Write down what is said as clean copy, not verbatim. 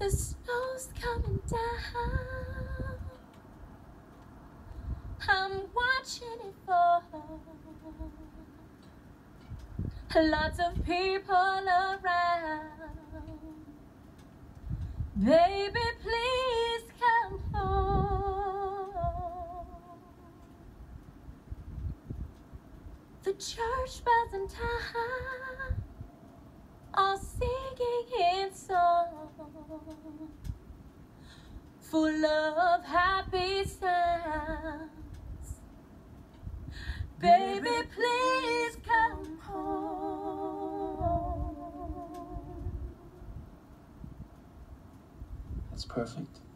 The snow's coming down. I'm watching it fall. Lots of people around. Baby, please come home. The church bells in town are singing in song, full of happy sounds. Baby, please come home. That's perfect.